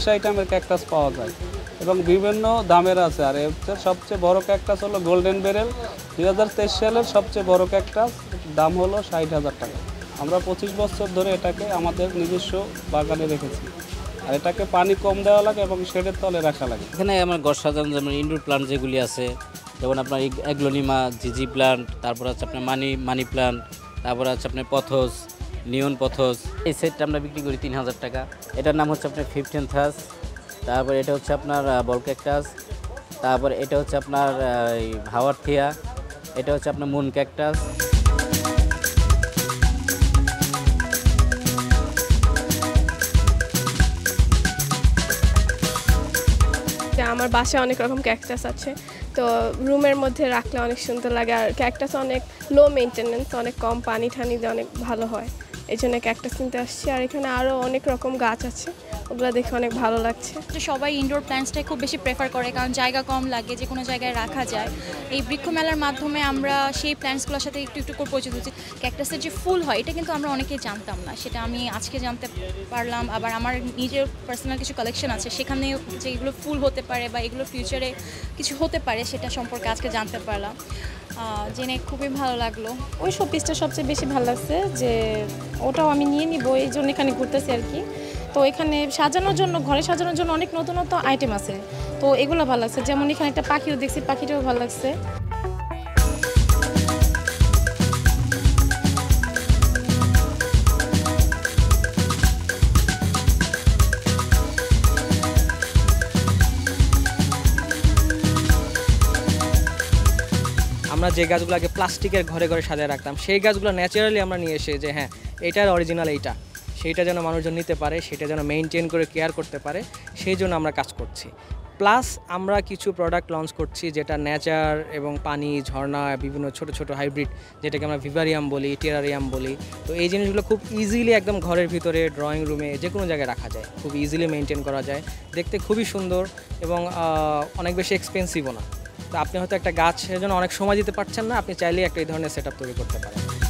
আইটেমের ক্যাকটাস পাওয়া যায় এবং বিভিন্ন দামের আছে। আর হচ্ছে সবচেয়ে বড় ক্যাকটাস হলো গোল্ডেন বেরেল, 2023 সালের সবচেয়ে বড় ক্যাকটাস, দাম হলো 60,000 টাকা। আমরা 25 বছর ধরে এটাকে আমাদের নিজস্ব বাগানে রেখেছি। আর এটাকে পানি কম দেওয়া লাগে এবং শেডের তলে রাখা লাগে। এখানে আমার ঘর সাজানো যেমন ইনডোর প্লান্ট যেগুলি আছে, যেমন আপনার এগ্লোনিমা, জিজি প্লান্ট, তারপর হচ্ছে আপনার মানি প্লান্ট, তারপর হচ্ছে আপনার পথস, নিয়ন পথস। এই সেটটা আমরা বিক্রি করি 3,000 টাকা। এটার নাম হচ্ছে আপনার 15 থাস। তারপর এটা হচ্ছে আপনার বল ক্যাকটাস। তারপর এটা হচ্ছে আপনার হাওয়ার থিয়া। এটা হচ্ছে আপনার মুন ক্যাকটাস। আমার বাসায় অনেক রকম ক্যাকটাস আছে, তো রুমের মধ্যে রাখলে অনেক সুন্দর লাগে। আর ক্যাকটাস অনেক লো মেনটেনেন্স, অনেক কম পানি ঠানি দিয়ে অনেক ভালো হয়, এই জন্য ক্যাকটাস কিনতে আসছি। আর এখানে আরও অনেক রকম গাছ আছে, ওগুলো দেখে অনেক ভালো লাগছে। সবাই ইনডোর প্ল্যান্টসটাই খুব বেশি প্রেফার করে, কারণ জায়গা কম লাগে, যে কোনো জায়গায় রাখা যায়। এই বৃক্ষ মেলার মাধ্যমে আমরা সেই প্ল্যান্টসগুলোর সাথে একটু একটু করে পরিচিত হচ্ছি। ক্যাকটাসের যে ফুল হয় এটা কিন্তু আমরা অনেকেই জানতাম না, সেটা আমি আজকে জানতে পারলাম। আবার আমার নিজের পার্সোনাল কিছু কালেকশন আছে, সেখানে যে এগুলো ফুল হতে পারে বা এগুলো ফিউচারে কিছু হতে পারে সেটা সম্পর্কে আজকে জানতে পারলাম, জেনে খুবই ভালো লাগলো। ওই শোপিসটা সবচেয়ে বেশি ভালো লাগছে, যে ওটাও আমি নিয়ে নিব, এই জন্য এখানে ঘুরতেছি আর কি। তো এখানে সাজানোর জন্য, ঘরে সাজানোর জন্য অনেক নতুন নতুন আইটেম আছে, তো এগুলো ভালো লাগছে। যেমন এখানে একটা পাখিও দেখছি, পাখিটাও ভালো লাগছে। আমরা যে গাছগুলো আগে প্লাস্টিকের ঘরে ঘরে সাজিয়ে রাখতাম, সেই গাছগুলো ন্যাচারালি আমরা নিয়ে এসে যে হ্যাঁ এটার অরিজিনাল এইটা, সেইটা যেন মানুষজন নিতে পারে, সেটা যেন মেনটেন করে কেয়ার করতে পারে, সেই জন্য আমরা কাজ করছি। প্লাস আমরা কিছু প্রোডাক্ট লঞ্চ করছি যেটা নেচার এবং পানি, ঝর্ণা, বিভিন্ন ছোট ছোট হাইব্রিড, যেটাকে আমরা ভিভারিয়াম বলি, টেরারিয়াম বলি। তো এই জিনিসগুলো খুব ইজিলি একদম ঘরের ভিতরে, ড্রয়িং রুমে, যে কোনো জায়গায় রাখা যায়, খুব ইজিলি মেনটেন করা যায়, দেখতে খুবই সুন্দর এবং অনেক বেশি এক্সপেন্সিভও না। তো আপনি হয়তো একটা গাছের জন্য অনেক সময় দিতে পারছেন না, আপনি চাইলেই একটা এই ধরনের সেটআপ তৈরি করতে পারেন।